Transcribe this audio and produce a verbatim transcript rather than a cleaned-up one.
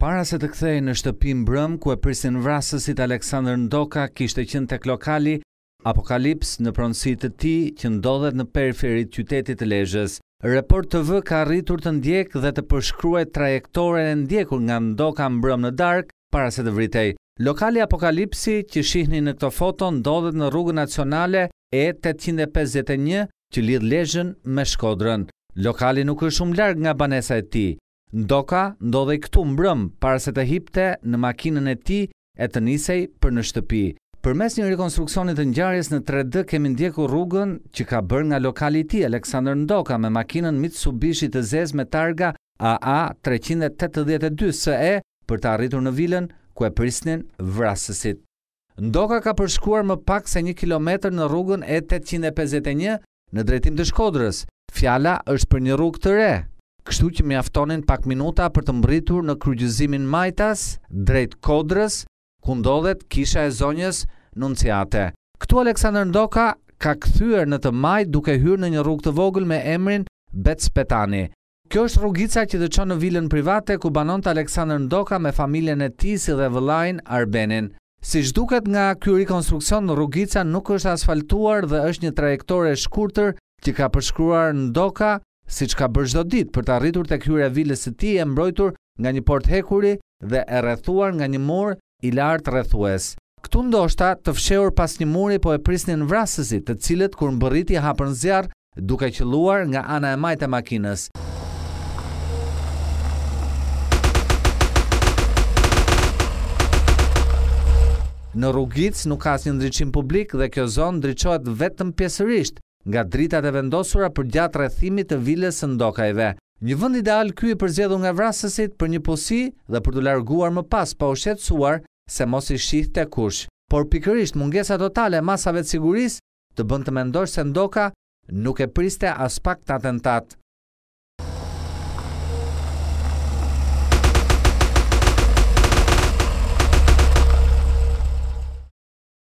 Para se të kthehej në shtëpi mbrëm ku e prisnin vrasësit, Aleksandr Ndoka kishte qenë tek lokali Apokalips në pronësi të tij që ndodhet në periferi të qytetit të Lezhës. Report T V ka arritur të ndjekë dhe të përshkruajë trajektoren e ndjekur nga Ndoka mbrëm në darkë para se të vritej. Lokali Apokalipsi që shihni në këtë foto ndodhet në rrugën nacionale E tetëqind e pesëdhjetë e një që lidh Lezhën me Shkodrën. Lokali nuk është shumë larg nga banesa e tij. Ndoka ndodhej këtu mbrëm para se të hipte në makinën e tij e të nisej për në shtëpi. Përmes një rekonstruksioni të ngjarjes në tre D kemi ndjekur rrugën që ka bërë nga lokali i tij Aleksandr Ndoka me makinën Mitsubishi të zezë me targa A A treqind e tetëdhjetë e dy S E për të arritur në vilën ku e prisnin vrasësit. Ndoka ka përshkuar më pak se një kilometër në rrugën E tetëqind e pesëdhjetë e një në drejtim të Shkodrës. Fjala është për një rrugë të re, kështu që mjaftonin pak minuta për të mbërritur në kryqëzimin Majtas drejt Kodrës, ku ndodhet kisha e zonjës Nunciate. Këtu Aleksandr Ndoka ka kthyer në të majt duke hyrë në një rrugë të vogël me emrin Becpetani. Kjo është rrugica që të çon në vilën private ku banonte Aleksandr Ndoka me familjen e tij si dhe vëllain Arbenin. Siç duket nga ky rekonstruksion, rrugica nuk është asfaltuar dhe është një trajektore e shkurtër që ka përshkruar Ndoka siç ka bërë çdo ditë për të arritur tek hyrja e vilës së tij e mbrojtur nga një portë hekuri dhe e rrethuar nga një mur i lartë rrethues. Këtu ndoshta të fshehur pas një muri po e prisnin vrasësit, të cilët kur mbërriti hapën zjarr duke qelluar nga ana e majtë e makinës. Në rrugicë nuk ka asnjë ndriçim publik dhe kjo zonë ndriçohet vetëm pjesërisht nga dritat e vendosura përgjatë rrethimit të vilës së Ndokajve. Një vend ideal ky i përzgjedhur nga vrasësit për një pusi dhe për të larguar më pas pa u shqetësuar se mos i shihte kush. Por pikërisht mungesa totale e masave të sigurisë të bën të mendosh se Ndoka nuk e priste as pak të atentat.